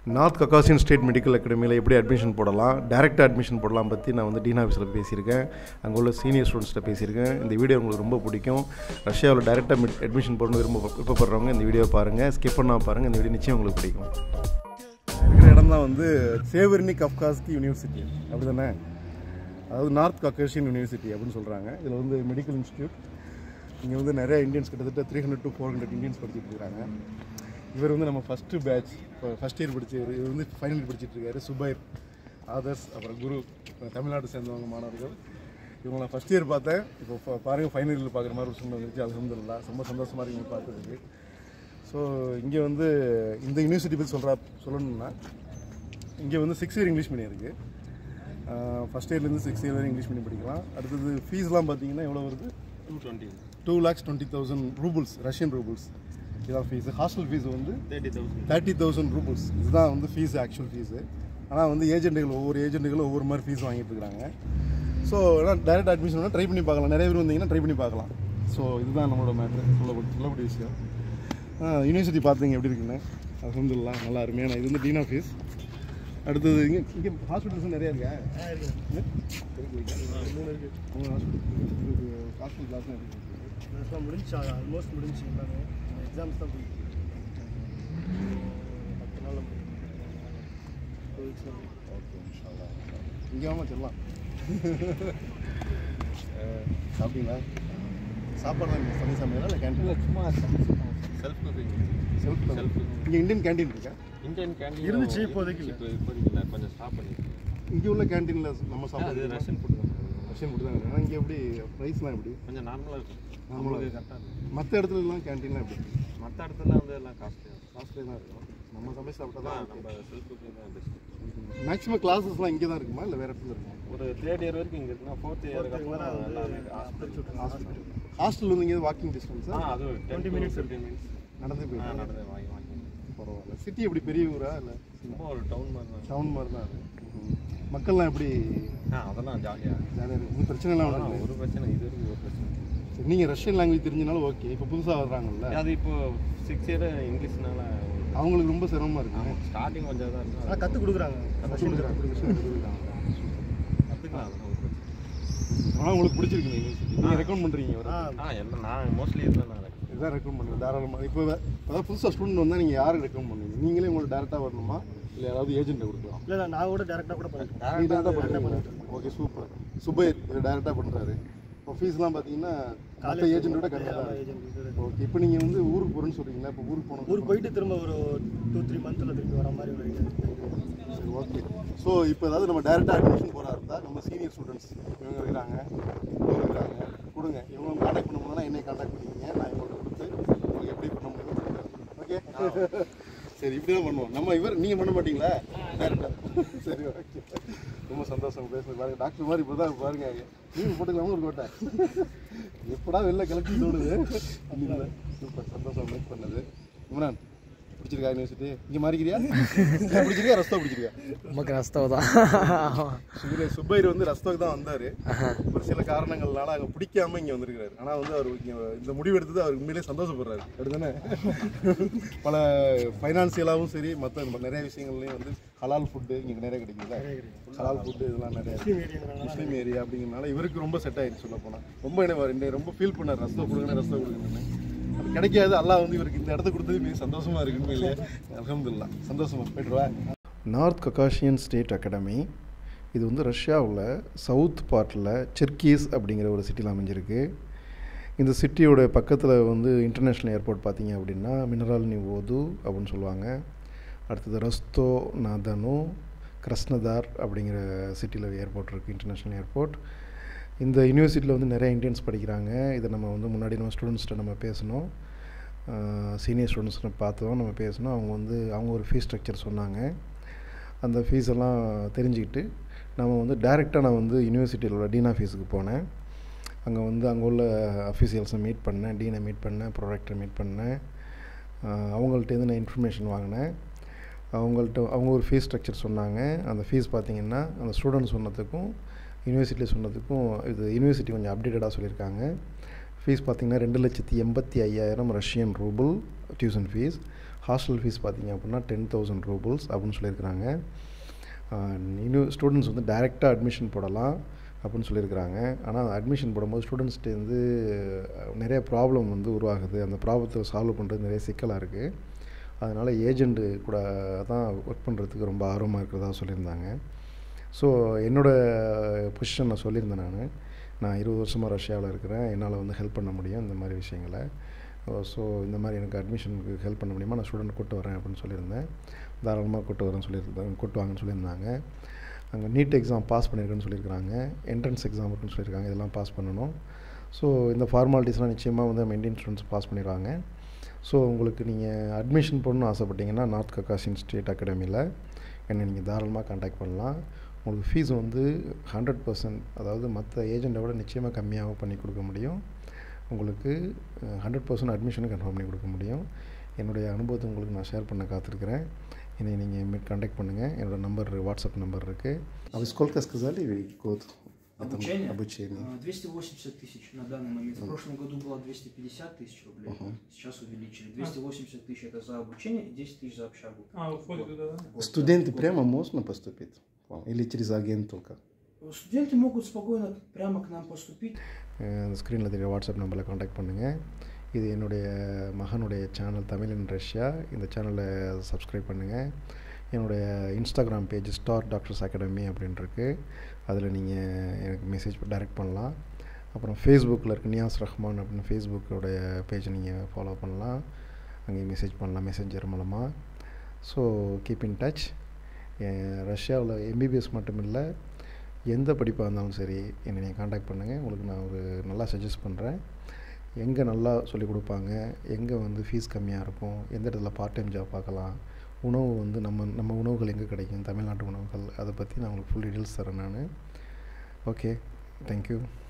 North Caucasian state medical அகாடமியில் எப்படி admission போடலாம், டைரெக்டாக அட்மிஷன் போடலாம் பற்றி நான் வந்து டீன் ஆஃபீஸில் பேசியிருக்கேன். அங்கே உள்ள சீனியர் ஸ்டூடெண்ட்ஸ்கிட்ட பேசியிருக்கேன். இந்த வீடியோ உங்களுக்கு ரொம்ப பிடிக்கும். ரஷ்யாவில் டைரெக்டாக அட்மிஷன் போடணும் விருப்பப்படுறவங்க இந்த வீடியோ பாருங்கள், ஸ்கிப் பண்ணால் பாருங்கள். இந்த வீடியோ நிச்சயம் உங்களுக்கு பிடிக்கும். இருக்கிற இடம் தான் வந்து சேவர்னி கஃப்காஸ்கி யூனிவர்சிட்டி, அப்படி தானே? அதாவது நார்த் கக்காசியன் யூனிவர்சிட்டி அப்படின்னு சொல்கிறாங்க. இதில் வந்து மெடிக்கல் இன்ஸ்டியூட். இங்கே வந்து நிறைய இந்தியன்ஸ், கிட்டத்தட்ட 300 to 400 இந்தியன்ஸ் படிச்சுட்டு இருக்காங்க. இவர் வந்து நம்ம ஃபஸ்ட்டு பேட்ச், இப்போ ஃபஸ்ட் இயர் படித்தவர். இவர் வந்து ஃபைனல் இயர் படிச்சுட்ருக்காரு. சுபைர், ஆதர்ஸ், அப்புறம் குரு, தமிழ்நாடு சேர்ந்தவங்க மாணவர்கள். இவங்க நான் ஃபஸ்ட் இயர் பார்த்தேன். இப்போ பாருங்கள், ஃபைனல் இயரில் பார்க்குற மாதிரி ஒரு சூழ்நிலை வந்துருச்சு. அல்ஹம்துலில்லாஹ், ரொம்ப சந்தோஷமாக இருக்குங்க பார்த்துருக்கு. ஸோ இங்கே வந்து இந்த யூனிவர்சிட்டி பற்றி சொல்லணும்னா, இங்கே வந்து 6 இயர் இங்கிலீஷ் மீடியம் இருக்குது. ஃபஸ்ட் இயர்லேருந்து 6 இயர் வரை இங்கிலீஷ் மீடியம் படிக்கலாம். அடுத்தது ஃபீஸ்லாம் பார்த்தீங்கன்னா எவ்வளோ வருது? 2,20,000 ரூபல்ஸ், ரஷ்யன் ரூபல்ஸ். இதான் ஃபீஸு. ஹாஸ்டல் ஃபீஸ் வந்து 30,000 ரூபல்ஸ். இதுதான் வந்து ஃபீஸு, ஆக்சுவல் ஃபீஸு. ஆனால் வந்து ஒவ்வொரு ஏஜென்ட்டுகளும் ஒவ்வொரு மாதிரி ஃபீஸ் வாங்கிட்டு இருக்காங்க. ஸோ டைரெக்ட் அட்மிஷன் ட்ரை பண்ணி பார்க்கலாம். நிறைய பேர் வந்தீங்கன்னா ட்ரை பண்ணி பார்க்கலாம். ஸோ இதுதான் நம்மளோட மேட்ரு, சொல்லக்கூடிய விஷயம். யூனிவர்சிட்டி பார்த்துங்க எப்படி இருக்குன்னு. அல்ஹம்துலில்லாஹ், நல்லா அருமையான. இது வந்து டீன் ஆஃபீஸ். அடுத்தது இங்கே ஹாஸ்பிட்டல்ஸும் நிறையா இருக்கா? 3 இருக்குது. 3 ஹாஸ்பிட்டல் கிளாஸ்லாம் இருக்குது. முடிஞ்சு, ஆல்மோஸ்ட் முடிஞ்சு. எல்லாமே எக்ஸாம்ஸ் தான் போயிட்டு 10 நாள் ஓகே, இன்ஷாஅல்லாஹ். இங்கே வாமா சொல்லலாம். சாப்பிட்டீங்களா? சாப்பாடுலாம் சமையல் சமையலா இல்லை கேன்டீன்? சும்மா செல்ஃப் இங்கே இந்தியன் கேன்டீன் இருக்கா? இந்தியன் கேண்டீன் இருந்துச்சு, இப்போதைக்கு இல்லை, கொஞ்சம் ஸ்டாப் பண்ணி. இங்கே உள்ள கேன்டீனில் நம்ம சாப்பிட்றது ரஷ்யன் ஃபுட் தான். ரஷ்யன் ஃபுட் தான். ஆனால் இங்கே எப்படி ப்ரைஸ்லாம் எப்படி? கொஞ்சம் நார்மலாக இருக்கும். நார்மலாக கரெக்டாக இருக்கும். மற்ற இடத்துலலாம் கேன்டீன்லாம் எப்படி? மற்ற இடத்துல வந்து எல்லாம் காஸ்ட்லியாக தான் இருக்கும். நம்ம சமைச்சு சாப்பிட்டா தான் நம்ம செல்ஃப் குக்கிங் தான் பெஸ்ட். மேக்ஸிமம் கிளாஸஸ்லாம் இங்கே தான் இருக்குமா இல்லை வேறு இடத்துல இருக்குமா? ஒரு 3rd இயர் வரைக்கும் இங்கே இருக்குன்னா 4th இயருக்கு அப்புறம் எல்லாமே ஹாஸ்டல் வந்து இங்கே வாக்கிங் டிஸ்டன்ஸா? அது 20 minutes 15 minutes நடந்து போயிடும். நடந்து வாங்கி பரவாயில்ல. சிட்டி எப்படி பெரிய ஊரா இல்லை சும்மா ஒரு டவுன் மாதிரி தான். டவுன் மாதிரி தான் அது. மக்கள்லாம் எப்படி? அதெல்லாம் ஜாலியாக ஜாலியாக இருக்குது. பிரச்சனைலாம் அதெல்லாம் ஒன்றும் ஒரு பிரச்சனை, இது வரைக்கும் ஒரு பிரச்சனை. சரி, நீங்கள் ரஷ்யன் லாங்குவேஜ் தெரிஞ்சனாலும் ஓகே. இப்போ புதுசாக வர்றாங்கல்ல, அது இப்போ 6 இயர் இங்கிலீஷ்னால அவங்களுக்கு ரொம்ப சிரமமாக இருக்குது. ஸ்டார்டிங் கொஞ்சம் தான் இருக்கும். ஆனால் கற்றுக் கொடுக்குறாங்க. கற்றுக்கலாம், அதெல்லாம் ஒரு பிரச்சனை. ஆனால் உங்களுக்கு பிடிச்சிருக்கு யூனிவர்சிட்டி, நீங்கள் ரெக்கமெண்ட் பண்ணுறீங்க? எல்லாம் நான் மோஸ்ட்லி இதுதான் இதுதான் ரெக்கமெண்ட் பண்ணுவேன் தாராளமாக. இப்போ அதாவது புதுசாக ஸ்டூடெண்ட் வந்தால் நீங்கள் யாருக்கு ரெக்கமெண்ட் பண்ணுவீங்க? நீங்களே உங்களுக்கு டேரெக்டாக வரணுமா இல்லை யாராவது ஏஜென்ட்டை கொடுக்கலாம்? இல்லை, நான் கூட டேரெக்டாக கூட பண்ணிட்டேன். நீ டேரெக்டாக பண்ணுறீங்க? Okay, super. சுபைர் இது டேரெக்டாக பண்ணுறாரு. இப்போ ஃபீஸ்லாம் பார்த்தீங்கன்னா மற்ற ஏஜென்ட்டோட கரெக்டாக. ஓகே, இப்போ நீங்கள் வந்து ஊருக்கு போகிறேன்னு சொல்கிறீங்களா? இப்போ ஊருக்கு போகணும். ஊருக்கு போயிட்டு திரும்ப ஒரு 2-3 மந்த்தில் திரும்பி வர மாதிரி ஒரு இது. சரி, ஓகே. ஸோ இப்போ ஏதாவது நம்ம டேரெக்டாக அட்மிஷன் போகிறா இருந்தால் நம்ம சீனியர் ஸ்டூடெண்ட்ஸ் இவங்க இருக்கிறாங்க, கொடுங்க. இவங்க கான்டாக்ட் பண்ண முடியும்னா என்னை கான்டாக்ட் பண்ணிக்கிங்க. நான் இவங்களுக்கு கொடுத்து உங்களுக்கு எப்படி பண்ண முடியுமோ பண்ணுறேன். ஓகே, சரி, இப்படி தான் பண்ணுவோம் நம்ம. நீங்கள் பண்ண மாட்டீங்களா டேரெக்டாக? சரி, ஓகே. ரொம்ப சந்தோஷம் பேசுறது. பாருங்க, டாக்டர் மாதிரி இப்போ தான் பாருங்க. நீங்கள் போட்டுக்கலாமா ஒரு கோட்டை? எப்படா வெளில கிளப்பி தோணுது. சூப்பர், சந்தோஷம் மீட் பண்ணது. இம்ரான், பிடிச்சிருக்கா யூனிவர்சிட்டி? இங்கே மாறிக்கிறியா? பிடிச்சிருக்கா? ரஸ்தோ பிடிச்சிருக்கா? நமக்கு ரஸ்தோ தான். சுபைர் வந்து ரஸ்தோக்கு தான் வந்தார். ஒரு சில காரணங்கள்னால அங்கே பிடிக்காம இங்கே வந்திருக்கிறாரு. ஆனால் வந்து அவர் இங்கே இந்த முடிவு எடுத்தது அவர் உண்மையிலே சந்தோஷப்படுறாரு. அப்படிதானே? பல ஃபைனான்சியலாகவும் சரி, மற்ற நிறைய விஷயங்கள்லையும் வந்து ஹலால் ஃபுட்டு இங்கே நிறைய கிடைக்குதுல்ல. ஹலால் ஃபுட்டு இதெல்லாம் நிறைய முஸ்லீம் ஏரியா அப்படிங்கிறனால இவருக்கு ரொம்ப செட் ஆகிடுச்சு. சொல்ல போனால் ரொம்ப ரொம்ப ஃபீல் பண்ணார். ரஸ்தோ கொடுங்கன்னு அது கிடைக்காது. அல்லாஹ் வந்து இவருக்கு இந்த இடத்த கொடுத்தது மிக சந்தோஷமாக இருக்குன்னு இல்லையா? அல்ஹம்துலில்லாஹ், சந்தோஷமாக போய்ட்டுருவா. நார்த் கக்காசியன் ஸ்டேட் அகாடமி இது வந்து ரஷ்யாவில் சவுத் பார்ட்டில் செர்கீஸ் அப்படிங்கிற ஒரு சிட்டியில் அமைஞ்சிருக்கு. இந்த சிட்டியோட பக்கத்தில் வந்து இன்டர்நேஷ்னல் ஏர்போர்ட் பார்த்தீங்க அப்படின்னா மினரால்னி ஓது அப்படின்னு சொல்லுவாங்க. அடுத்தது ரஸ்தோ நாதனு கிரஸ்னதார் அப்படிங்கிற சிட்டியில் ஏர்போர்ட் இருக்குது, இன்டர்நேஷ்னல் ஏர்போர்ட். இந்த யூனிவர்சிட்டியில் வந்து நிறைய இந்தியன்ஸ் படிக்கிறாங்க. இதை நம்ம வந்து முன்னாடி நம்ம ஸ்டூடெண்ட்ஸ்கிட்ட நம்ம பேசணும், சீனியர் ஸ்டூடெண்ட்ஸ்கிட்ட பார்த்தோம், நம்ம பேசணும். அவங்க ஒரு ஃபீஸ் ஸ்ட்ரக்சர் சொன்னாங்க. அந்த ஃபீஸ் எல்லாம் தெரிஞ்சுக்கிட்டு நம்ம வந்து டைரெக்டாக நான் வந்து யூனிவர்சிட்டியில் உள்ள டீன் ஆஃபீஸுக்கு போனேன். அங்கே உள்ள அஃபீஷியல்ஸை மீட் பண்ணேன், டீனை மீட் பண்ணேன், ப்ரொடக்டரை மீட் பண்ணேன். அவங்கள்ட்டேருந்து நான் இன்ஃபர்மேஷன் வாங்கினேன். அவங்க ஒரு ஃபீஸ் ஸ்ட்ரக்சர் சொன்னாங்க. அந்த ஃபீஸ் பார்த்திங்கன்னா அந்த ஸ்டூடெண்ட்ஸ் சொன்னதுக்கும் யூனிவர்சிட்டியில் சொன்னதுக்கும் இது யூனிவர்சிட்டி கொஞ்சம் அப்டேட்டடாக சொல்லியிருக்காங்க. ஃபீஸ் பார்த்திங்கன்னா 2,85,000 Russian rouble tuition fees. Hostel fees பார்த்திங்க அப்படின்னா 10,000 ரூபல்ஸ் அப்படின்னு சொல்லியிருக்கிறாங்க. இன்னும் ஸ்டூடெண்ட்ஸ் வந்து டைரெக்டாக அட்மிஷன் போடலாம் அப்படின்னு சொல்லியிருக்கிறாங்க. ஆனால் அட்மிஷன் போடும்போது ஸ்டூடெண்ட்ஸ்கிட்டேருந்து நிறைய ப்ராப்ளம் வந்து உருவாகுது. அந்த ப்ராப்ளத்தை சால்வ் பண்ணுறது நிறைய சிக்கலாக இருக்குது. அதனால் ஏஜெண்ட்டு கூட தான் ஒர்க் பண்ணுறதுக்கு ரொம்ப ஆர்வமாக இருக்கிறதா சொல்லியிருந்தாங்க. ஸோ என்னோடய பொசிஷன் நான் சொல்லியிருந்தேன். நான் 20 வருஷமாக ரஷ்யாவில் இருக்கிறேன், என்னால் வந்து ஹெல்ப் பண்ண முடியும் இந்த மாதிரி விஷயங்களை. ஸோ இந்த மாதிரி எனக்கு அட்மிஷனுக்கு ஹெல்ப் பண்ண முடியுமா, நான் ஸ்டூடெண்ட் கூப்பிட்டு வரேன் அப்படின்னு சொல்லியிருந்தேன். தாராளமாக கூப்பிட்டு வாங்கன்னு சொல்லியிருந்தாங்க. அங்கே நீட் எக்ஸாம் பாஸ் பண்ணியிருக்கேன்னு சொல்லியிருக்காங்க, என்ட்ரன்ஸ் எக்ஸாம் இருக்குன்னு சொல்லியிருக்காங்க, இதெல்லாம் பாஸ் பண்ணணும். ஸோ இந்த ஃபார்மாலிட்டிஸ்லாம் நிச்சயமாக வந்து நம்ம இந்தியன் ஸ்டூடெண்ட்ஸ் பாஸ் பண்ணிடுவாங்க. ஸோ உங்களுக்கு நீங்கள் அட்மிஷன் போடணும்னு ஆசைப்பட்டீங்கன்னா நார்த் கக்காசியன் ஸ்டேட் அகாடமியில் என்னை நீங்கள் தாராளமாக கான்டாக்ட் பண்ணலாம். உங்களுக்கு ஃபீஸ் வந்து 100%, அதாவது மற்ற ஏஜெண்ட்டை விட நிச்சயமாக கம்மியாக பண்ணி கொடுக்க முடியும். உங்களுக்கு 100% அட்மிஷனும் கன்ஃபார்ம் பண்ணி கொடுக்க முடியும். என்னுடைய அனுபவத்தை உங்களுக்கு நான் ஷேர் பண்ண காத்திருக்கிறேன். என்னை நீங்கள் கான்டாக்ட் பண்ணுங்கள். என்னோடய நம்பர், வாட்ஸ்அப் நம்பர் இருக்குது. А вы сколько сказали год? Обучение? Обучение. 280 тысяч на данный момент. В прошлом году было 250 тысяч рублей. Сейчас увеличили. 280 тысяч это за обучение и 10 тысяч за общагу. Входит туда, да? Студенты прямо можно поступить? Или через агент только? Студенты могут спокойно прямо к нам поступить. ஸ்க்ரீனில் தெரிய வாட்ஸ்அப் நம்பரில் கான்டாக்ட் பண்ணுங்கள். இது என்னுடைய மகனுடைய சேனல் தமிழ் இன் ரஷ்யா. இந்த சேனலை சப்ஸ்கிரைப் பண்ணுங்கள். என்னுடைய Instagram page Star Doctors Academy அப்படின்ருக்கு, அதில் நீங்கள் எனக்கு மெசேஜ் டைரெக்ட் பண்ணலாம். அப்புறம் ஃபேஸ்புக்கில் இருக்க நியாஸ் ரஹ்மான் அப்படின்னு ஃபேஸ்புக்கோடைய பேஜை நீங்கள் ஃபாலோ பண்ணலாம், அங்கேயும் மெசேஜ் பண்ணலாம் மெசேஞ்சர் மூலமாக. So keep in touch. ரஷ்யாவில் எம்பிபிஎஸ் மட்டும் இல்லை, எந்த படிப்பாக இருந்தாலும் சரி என்னை நீங்கள் கான்டாக்ட் பண்ணுங்கள். உங்களுக்கு நான் ஒரு நல்லா சஜஸ்ட் பண்ணுறேன். எங்கே நல்லா சொல்லிக் கொடுப்பாங்க, எங்கே வந்து ஃபீஸ் கம்மியாக இருக்கும், எந்த இடத்துல பார்ட் டைம் ஜாப் பார்க்கலாம், உணவு வந்து நம்ம உணவுகள் எங்கே கிடைக்கும், தமிழ்நாட்டு உணவுகள், அதை பற்றி நான் உங்களுக்கு ஃபுல் டீட்டெயில்ஸ் தரேன் நான். Okay, thank you.